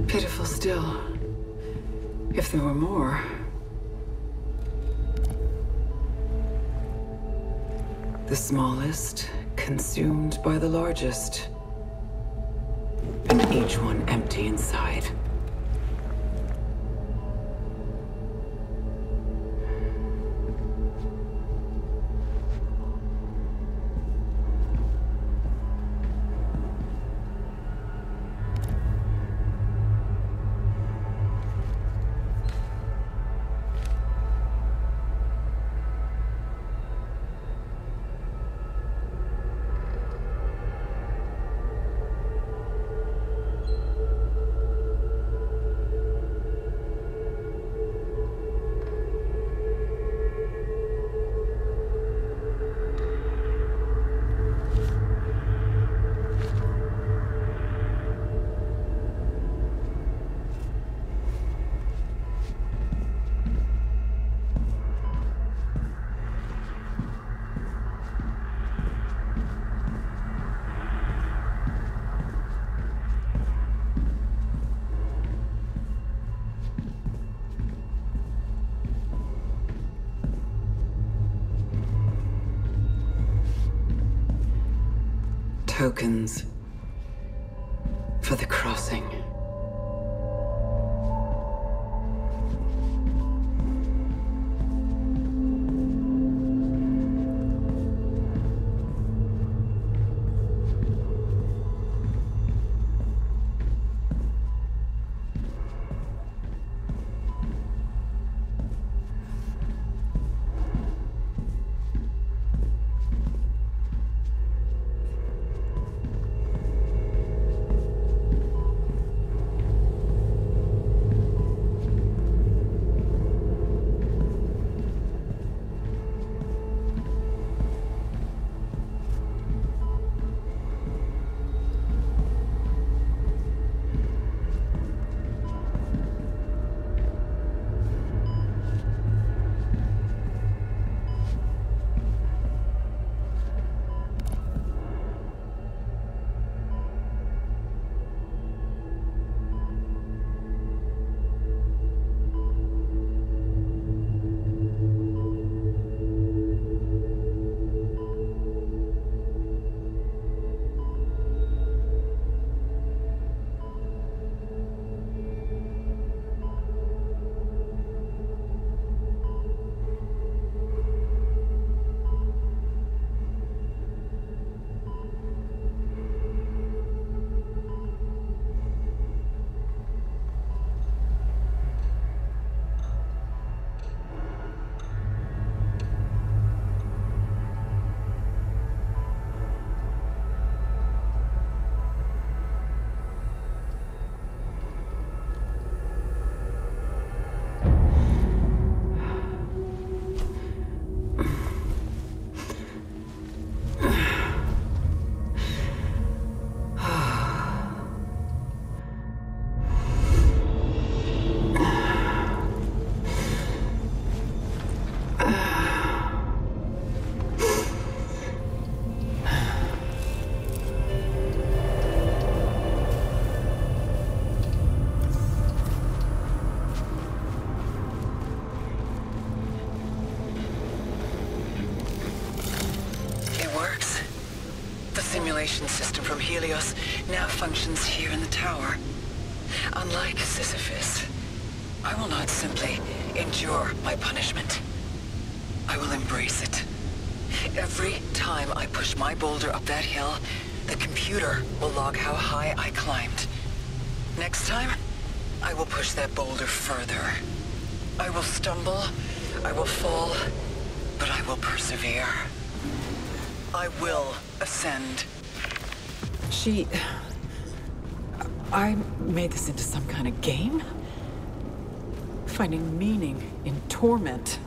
Pitiful still. If there were more. The smallest consumed by the largest. And each one empty inside. Tokens for the crossing. Simulation system from Helios now functions here in the tower. Unlike Sisyphus, I will not simply endure my punishment. I will embrace it. Every time I push my boulder up that hill, the computer will log how high I climbed. Next time, I will push that boulder further. I will stumble, I will fall, but I will persevere. I will ascend. I made this into some kind of game? Finding meaning in torment.